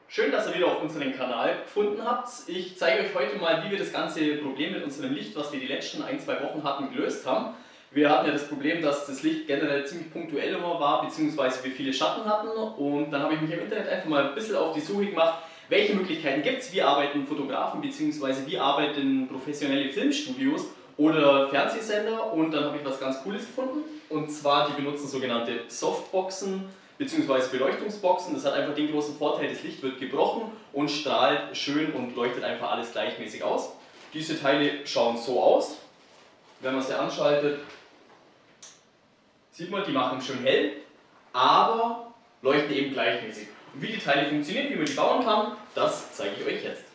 Schön, dass ihr wieder auf unseren Kanal gefunden habt. Ich zeige euch heute mal, wie wir das ganze Problem mit unserem Licht, was wir die letzten 1-2 Wochen hatten, gelöst haben. Wir hatten ja das Problem, dass das Licht generell ziemlich punktuell immer war, beziehungsweise wir viele Schatten hatten. Und dann habe ich mich im Internet einfach mal ein bisschen auf die Suche gemacht, welche Möglichkeiten gibt es, wie arbeiten Fotografen, beziehungsweise wie arbeiten professionelle Filmstudios oder Fernsehsender. Und dann habe ich was ganz Cooles gefunden. Und zwar, die benutzen sogenannte Softboxen, beziehungsweise Beleuchtungsboxen. Das hat einfach den großen Vorteil, das Licht wird gebrochen und strahlt schön und leuchtet einfach alles gleichmäßig aus. Diese Teile schauen so aus. Wenn man sie anschaltet, sieht man, die machen schön hell, aber leuchten eben gleichmäßig. Und wie die Teile funktionieren, wie man die bauen kann, das zeige ich euch jetzt.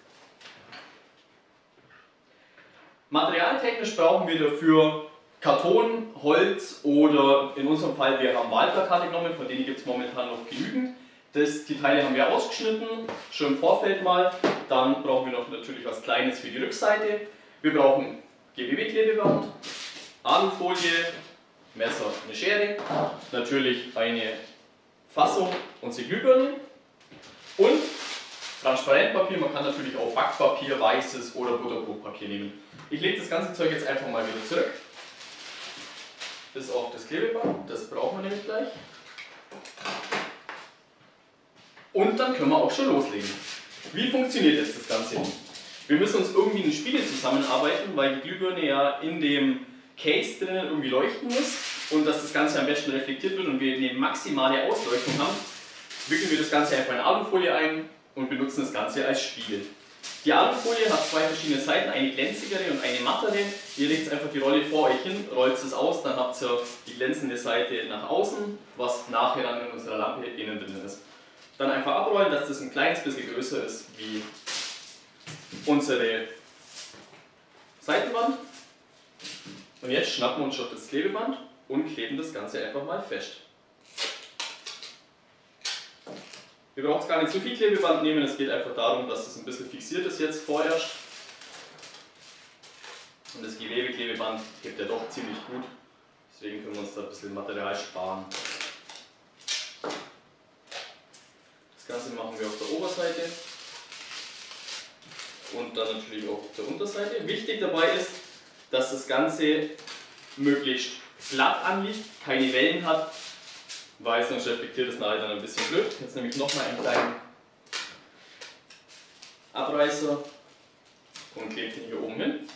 Materialtechnisch brauchen wir dafür Karton, Holz oder in unserem Fall, wir haben Wahlplakate genommen, von denen gibt es momentan noch genügend. Die Teile haben wir ausgeschnitten, schon im Vorfeld mal. Dann brauchen wir noch natürlich was Kleines für die Rückseite. Wir brauchen Gewebeklebeband, Alufolie, Messer, eine Schere, natürlich eine Fassung, unsere Glühbirne und Transparentpapier. Man kann natürlich auch Backpapier, weißes oder Butterbrotpapier nehmen. Ich lege das ganze Zeug jetzt einfach mal wieder zurück. Bis auf das Klebeband, das brauchen wir nämlich gleich. Und dann können wir auch schon loslegen. Wie funktioniert jetzt das Ganze? Wir müssen uns irgendwie einen Spiegel zusammenarbeiten, weil die Glühbirne ja in dem Case drinnen irgendwie leuchten muss und dass das Ganze am besten reflektiert wird und wir eine maximale Ausleuchtung haben, wickeln wir das Ganze einfach in Alufolie ein und benutzen das Ganze als Spiegel. Die Alufolie hat zwei verschiedene Seiten, eine glänzigere und eine mattere. Ihr legt einfach die Rolle vor euch hin, rollt es aus, dann habt ihr die glänzende Seite nach außen, was nachher dann in unserer Lampe innen drin ist. Dann einfach abrollen, dass das ein kleines bisschen größer ist wie unsere Seitenwand. Und jetzt schnappen wir uns schon das Klebeband und kleben das Ganze einfach mal fest. Wir brauchen gar nicht so viel Klebeband nehmen, es geht einfach darum, dass es ein bisschen fixiert ist jetzt vorerst. Und das Gewebeklebeband hebt ja doch ziemlich gut, deswegen können wir uns da ein bisschen Material sparen. Das Ganze machen wir auf der Oberseite und dann natürlich auch auf der Unterseite. Wichtig dabei ist, dass das Ganze möglichst glatt anliegt, keine Wellen hat, weil sonst reflektiert es nachher dann ein bisschen blöd. Jetzt nehme ich nochmal einen kleinen Abreißer und klebe den hier oben hin.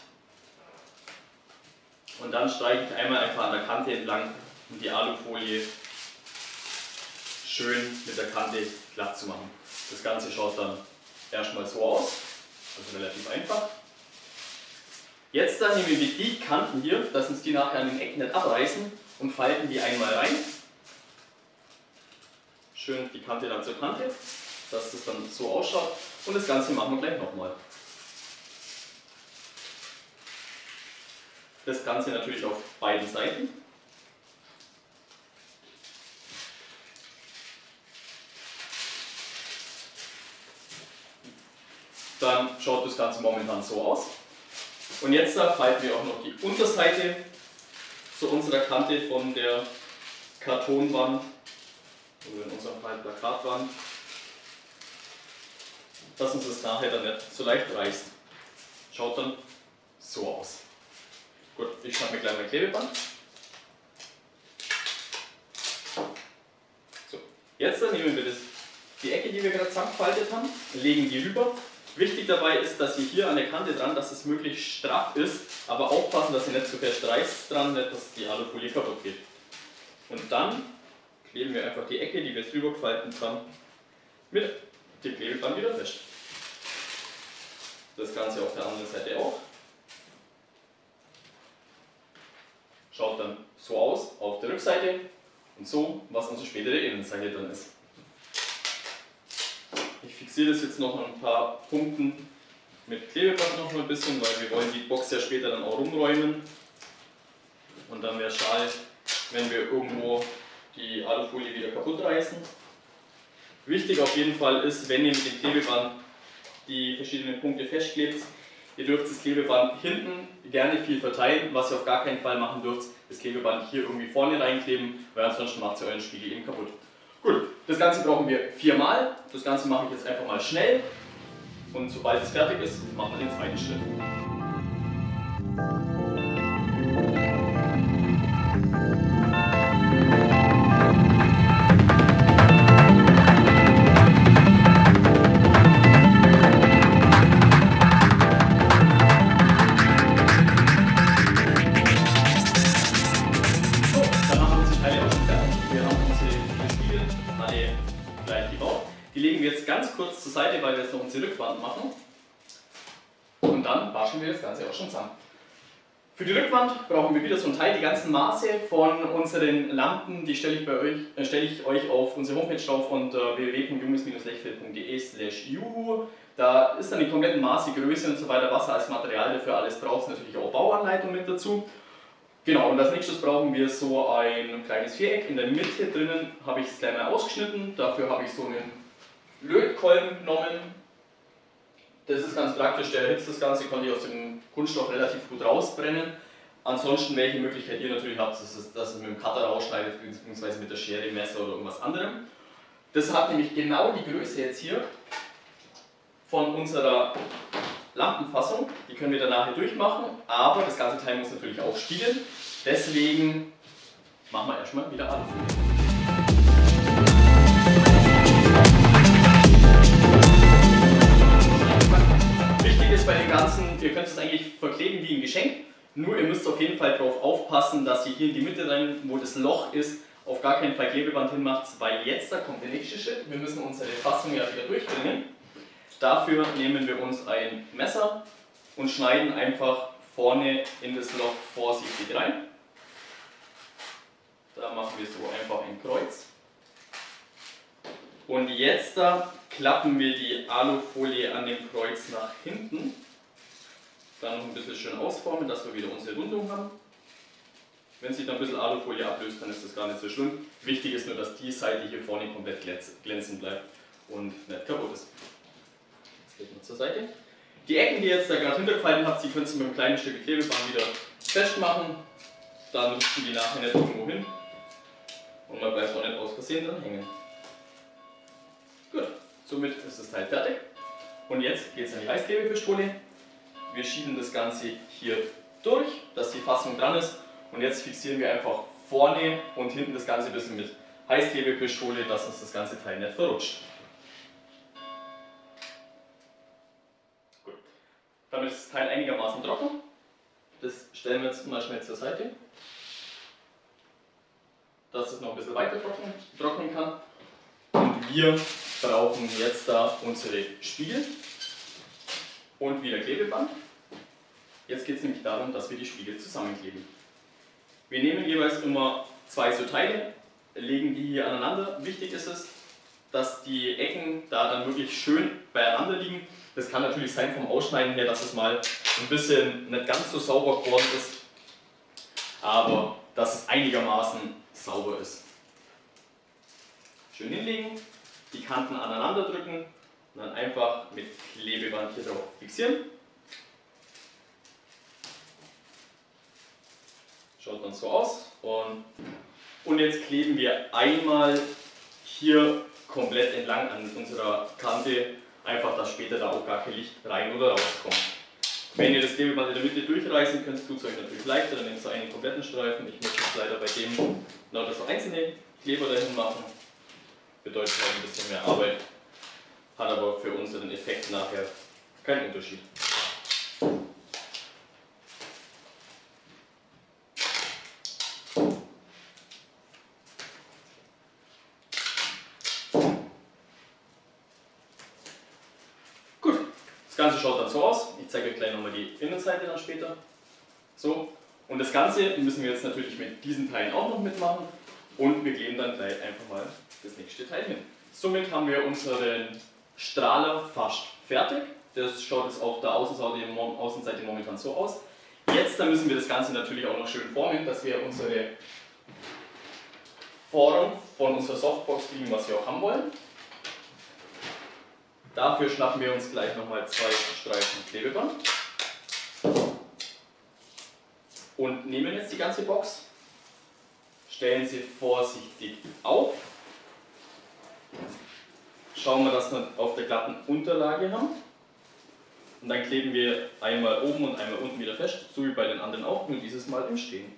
Und dann streiche ich einmal einfach an der Kante entlang, um die Alufolie schön mit der Kante glatt zu machen. Das Ganze schaut dann erstmal so aus, also relativ einfach. Jetzt dann nehmen wir die Kanten hier, dass uns die nachher an den Ecken nicht abreißen und falten die einmal rein. Schön die Kante dann zur Kante, dass das dann so ausschaut und das Ganze machen wir gleich nochmal. Das Ganze natürlich auf beiden Seiten. Dann schaut das Ganze momentan so aus. Und jetzt falten wir auch noch die Unterseite zu unserer Kante von der Kartonwand oder in unserem Fall Plakatwand, dass uns das nachher dann nicht so leicht reißt. Schaut dann so aus. Gut, ich schnappe mir gleich mein Klebeband. So, jetzt dann nehmen wir die Ecke, die wir gerade zusammengefaltet haben, legen die rüber. Wichtig dabei ist, dass ihr hier an der Kante dran, dass es möglichst straff ist, aber aufpassen, dass ihr nicht zu fest reißt dran, nicht, dass die Alufolie kaputt geht. Und dann kleben wir einfach die Ecke, die wir jetzt drüber gefaltet haben, mit dem Klebeband wieder fest. Das Ganze auf der anderen Seite auch. Schaut dann so aus auf der Rückseite und so, was unsere spätere Innenseite dann ist. Ich fixiere das jetzt noch an ein paar Punkten mit Klebeband noch mal ein bisschen, weil wir wollen die Box ja später dann auch rumräumen. Und dann wäre es schade, wenn wir irgendwo die Alufolie wieder kaputt reißen. Wichtig auf jeden Fall ist, wenn ihr mit dem Klebeband die verschiedenen Punkte festklebt, ihr dürft das Klebeband hinten gerne viel verteilen. Was ihr auf gar keinen Fall machen dürft, das Klebeband hier irgendwie vorne reinkleben, weil ansonsten macht ihr euren Spiegel eben kaputt. Gut, das Ganze brauchen wir 4-mal. Das Ganze mache ich jetzt einfach mal schnell. Und sobald es fertig ist, machen wir den zweiten Schritt. Die legen wir jetzt ganz kurz zur Seite, weil wir jetzt noch unsere Rückwand machen. Und dann waschen wir das Ganze auch schon zusammen. Für die Rückwand brauchen wir wieder so ein Teil. Die ganzen Maße von unseren Lampen, die stelle ich euch auf unsere Homepage drauf unter www.junges-lechfeld.de/juhu. Da ist dann die kompletten Maße, Größe und so weiter, was ihr als Material dafür alles braucht, natürlich auch Bauanleitung mit dazu. Genau, und als nächstes brauchen wir so ein kleines Viereck. In der Mitte drinnen habe ich es gleich mal ausgeschnitten. Dafür habe ich so einen Lötkolben genommen. Das ist ganz praktisch, der erhitzt das Ganze, konnte ich aus dem Kunststoff relativ gut rausbrennen. Ansonsten, welche Möglichkeit ihr natürlich habt, ist, dass ihr mit dem Cutter rausschneidet, beziehungsweise mit der Schere, Messer oder irgendwas anderem. Das hat nämlich genau die Größe jetzt hier von unserer Lampenfassung. Die können wir dann nachher durchmachen, aber das ganze Teil muss natürlich auch spiegeln. Deswegen machen wir erstmal wieder Alufolie. Wichtig ist bei dem Ganzen, ihr könnt es eigentlich verkleben wie ein Geschenk, nur ihr müsst auf jeden Fall darauf aufpassen, dass ihr hier in die Mitte rein, wo das Loch ist, auf gar keinen Fall Klebeband hinmacht, weil jetzt da kommt der nächste Schritt. Wir müssen unsere Fassung ja wieder durchbringen. Dafür nehmen wir uns ein Messer und schneiden einfach vorne in das Loch vorsichtig rein. Da machen wir so einfach ein Kreuz. Und jetzt da klappen wir die Alufolie an dem Kreuz nach hinten. Dann noch ein bisschen schön ausformen, dass wir wieder unsere Rundung haben. Wenn sich dann ein bisschen Alufolie ablöst, dann ist das gar nicht so schlimm. Wichtig ist nur, dass die Seite hier vorne komplett glänzend bleibt und nicht kaputt ist. Das legen wir zur Seite. Die Ecken, die ihr jetzt da gerade hintergefallen habt, die könnt ihr mit einem kleinen Stück Klebeband wieder festmachen. Dann rutschen die nachher nicht irgendwo hin. Und man bleibt auch nicht aus Versehen dran hängen. Gut, somit ist das Teil fertig. Und jetzt geht es an die Heißklebepistole. Wir schieben das Ganze hier durch, dass die Fassung dran ist. Und jetzt fixieren wir einfach vorne und hinten das Ganze ein bisschen mit Heißklebepistole, dass uns das ganze Teil nicht verrutscht. Gut. Damit ist das Teil einigermaßen trocken. Das stellen wir jetzt mal schnell zur Seite, dass es noch ein bisschen weiter trocknen kann. Und wir brauchen jetzt da unsere Spiegel und wieder Klebeband. Jetzt geht es nämlich darum, dass wir die Spiegel zusammenkleben. Wir nehmen jeweils immer 2 so Teile, legen die hier aneinander. Wichtig ist es, dass die Ecken da dann wirklich schön beieinander liegen. Das kann natürlich sein vom Ausschneiden her, dass es mal ein bisschen nicht ganz so sauber geworden ist, aber dass es einigermaßen sauber ist. Schön hinlegen, die Kanten aneinander drücken und dann einfach mit Klebeband hier drauf fixieren. Schaut dann so aus. Und jetzt kleben wir einmal hier komplett entlang an unserer Kante, einfach dass später da auch gar kein Licht rein oder rauskommt. Wenn ihr das Klebeband in der Mitte durchreißen könnt, tut es euch natürlich leichter, dann nehmt ihr einen kompletten Streifen. Ich möchte jetzt leider bei dem lauter so einzelne Kleber dahin machen. Bedeutet halt ein bisschen mehr Arbeit, hat aber für unseren Effekt nachher keinen Unterschied. Gut, das Ganze schaut dann so aus. Ich zeige euch gleich nochmal die Innenseite dann später. So, und das Ganze müssen wir jetzt natürlich mit diesen Teilen auch noch mitmachen und wir kleben dann gleich einfach mal das nächste Teil hin. Somit haben wir unseren Strahler fast fertig. Das schaut jetzt auf der Außenseite momentan so aus. Jetzt dann müssen wir das Ganze natürlich auch noch schön formen, dass wir unsere Form von unserer Softbox kriegen, was wir auch haben wollen. Dafür schnappen wir uns gleich nochmal 2 Streifen Klebeband und nehmen jetzt die ganze Box, stellen sie vorsichtig auf schauen wir, dass wir auf der glatten Unterlage haben. Und dann kleben wir einmal oben und einmal unten wieder fest, so wie bei den anderen auch, nur dieses Mal im Stehen.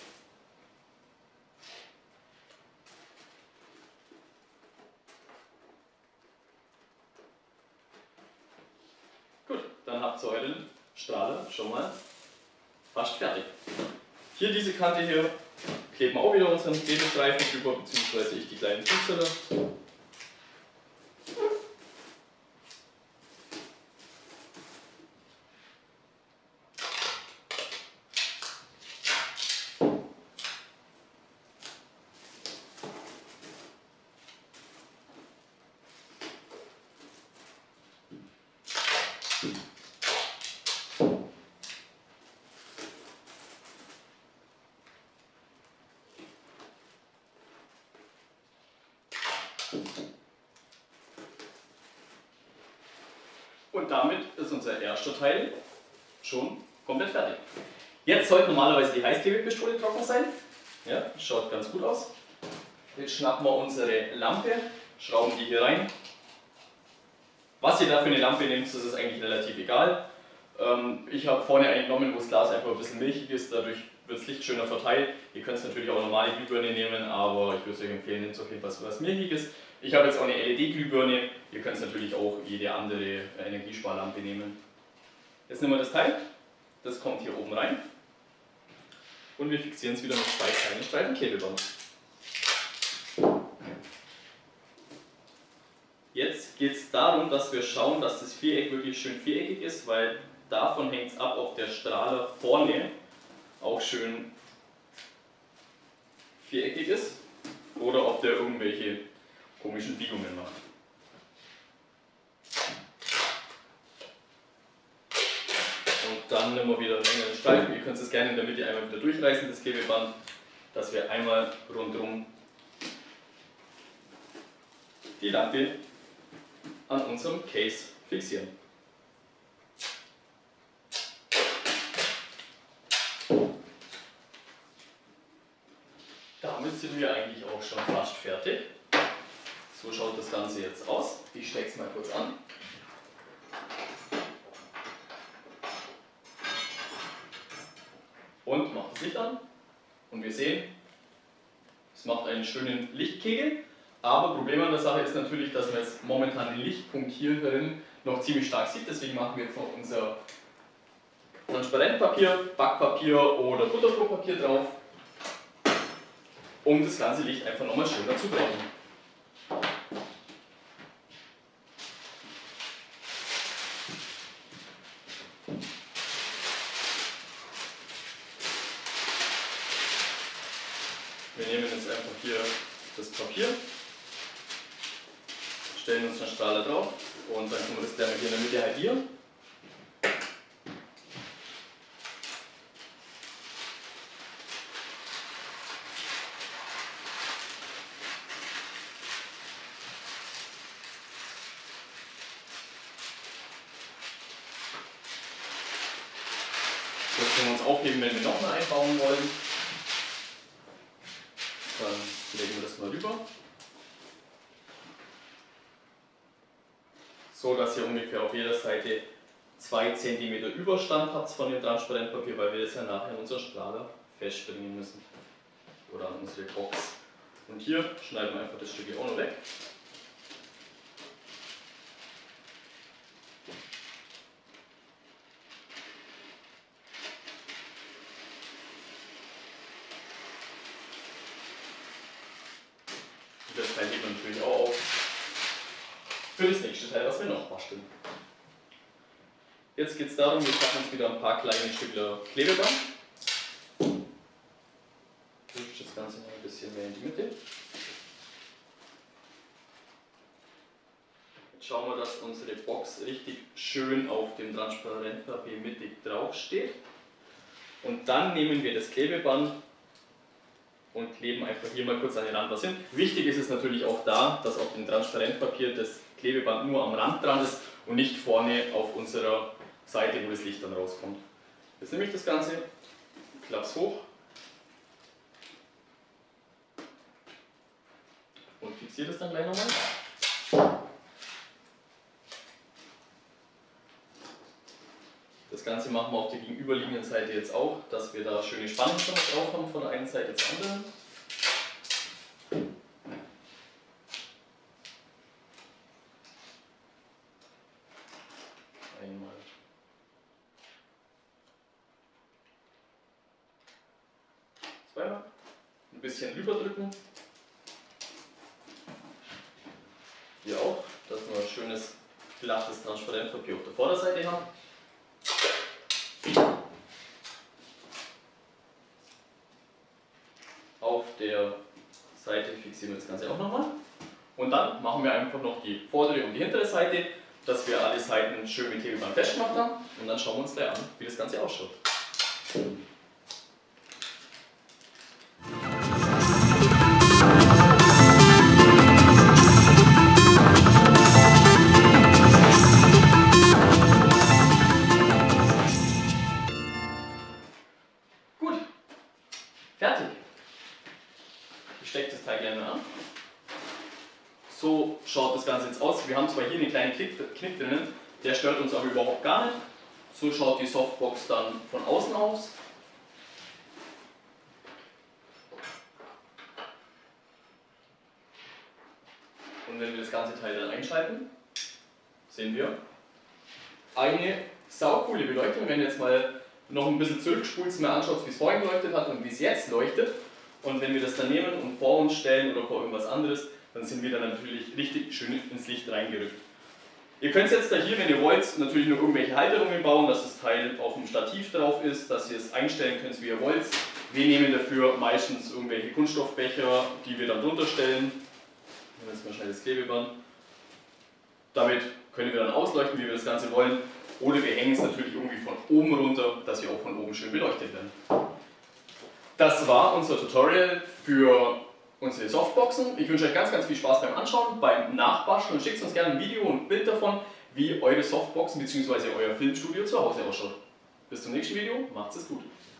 Gut, dann habt ihr euren Strahler schon mal fast fertig. Hier diese Kante hier kleben wir auch wieder unseren Klebestreifen drüber, beziehungsweise ich die kleinen Putzeler. Und damit ist unser erster Teil schon komplett fertig. Jetzt sollte normalerweise die Heißklebepistole trocken sein. Ja, schaut ganz gut aus. Jetzt schnappen wir unsere Lampe, schrauben die hier rein. Was ihr da für eine Lampe nehmt, das ist eigentlich relativ egal. Ich habe vorne eine genommen, wo das Glas einfach ein bisschen milchig ist, dadurch wird das Licht schöner verteilt. Ihr könnt es natürlich auch normale Glühbirne nehmen, aber ich würde euch empfehlen, nehmt auf jeden Fall was Milchiges. Ich habe jetzt auch eine LED-Glühbirne, ihr könnt natürlich auch jede andere Energiesparlampe nehmen. Jetzt nehmen wir das Teil, das kommt hier oben rein und wir fixieren es wieder mit zwei kleinen Streifen Klebeband. Jetzt geht es darum, dass wir schauen, dass das Viereck wirklich schön viereckig ist, weil davon hängt es ab, ob der Strahler vorne auch schön viereckig ist oder ob der irgendwelche komischen Biegungen macht. Und dann nehmen wir wieder einen längeren Streifen. Ihr könnt es gerne in der Mitte einmal wieder durchreißen, das Klebeband, dass wir einmal rundherum die Lampe an unserem Case fixieren. Damit sind wir eigentlich auch schon fast fertig. So schaut das Ganze jetzt aus. Ich stecke es mal kurz an. Und mache das Licht an. Und wir sehen, es macht einen schönen Lichtkegel. Aber Problem an der Sache ist natürlich, dass man jetzt momentan den Lichtpunkt hier drin noch ziemlich stark sieht. Deswegen machen wir jetzt noch unser Transparentpapier, Backpapier oder Butterbrotpapier drauf, um das ganze Licht einfach nochmal schöner zu brechen. Wir nehmen jetzt einfach hier das Papier, stellen uns den Strahler drauf und dann können wir das gerne hier in der Mitte halbieren. Das können wir uns aufheben, wenn wir noch mal einbauen wollen. Dann legen wir das mal rüber. So dass ihr ungefähr auf jeder Seite 2 cm Überstand habt von dem Transparentpapier, weil wir das ja nachher in unseren Strahler festbringen müssen. Oder an unsere Box. Und hier schneiden wir einfach das Stück auch noch weg. Und das Teil heben wir natürlich auch auf für das nächste Teil, was wir noch basteln. Jetzt geht es darum, wir packen uns wieder ein paar kleine Stückchen Klebeband. Pusht das Ganze noch ein bisschen mehr in die Mitte. Jetzt schauen wir, dass unsere Box richtig schön auf dem Transparentpapier mittig drauf steht. Und dann nehmen wir das Klebeband und kleben einfach hier mal kurz an den Rand was hin. Wichtig ist es natürlich auch da, dass auf dem Transparentpapier das Klebeband nur am Rand dran ist und nicht vorne auf unserer Seite, wo das Licht dann rauskommt. Jetzt nehme ich das Ganze, klappe es hoch und fixiere das dann gleich nochmal. Das Ganze machen wir auf der gegenüberliegenden Seite jetzt auch, dass wir da schöne Spannung schon drauf haben von der einen Seite zur anderen. Einmal. Zweimal. Ein bisschen rüberdrücken. Hier auch, dass wir ein schönes glattes Transparentpapier auf der Vorderseite haben. Auf der Seite fixieren wir das Ganze auch nochmal. Und dann machen wir einfach noch die vordere und die hintere Seite, dass wir alle Seiten schön mit Klebeband festgemacht haben. Und dann schauen wir uns gleich an, wie das Ganze ausschaut. Gut, fertig. Ich stecke das Teil gerne an. So schaut das Ganze jetzt aus. Wir haben zwar hier einen kleinen Knick drinnen, der stört uns aber überhaupt gar nicht. So schaut die Softbox dann von außen aus. Und wenn wir das ganze Teil dann einschalten, sehen wir eine saucoole Beleuchtung. Wenn du jetzt mal noch ein bisschen zurückspulst, mal anschaust, wie es vorhin geleuchtet hat und wie es jetzt leuchtet. Und wenn wir das dann nehmen und vor uns stellen oder vor irgendwas anderes, dann sind wir dann natürlich richtig schön ins Licht reingerückt. Ihr könnt jetzt da hier, wenn ihr wollt, natürlich noch irgendwelche Halterungen bauen, dass das Teil auf dem Stativ drauf ist, dass ihr es einstellen könnt, wie ihr wollt. Wir nehmen dafür meistens irgendwelche Kunststoffbecher, die wir dann drunter stellen. Nehmen wir jetzt mal schnell das Klebeband. Damit können wir dann ausleuchten, wie wir das Ganze wollen. Oder wir hängen es natürlich irgendwie von oben runter, dass wir auch von oben schön beleuchtet werden. Das war unser Tutorial für unsere Softboxen. Ich wünsche euch ganz, ganz viel Spaß beim Anschauen, beim Nachbasteln und schickt uns gerne ein Video und ein Bild davon, wie eure Softboxen bzw. euer Filmstudio zu Hause ausschaut. Bis zum nächsten Video, macht's es gut!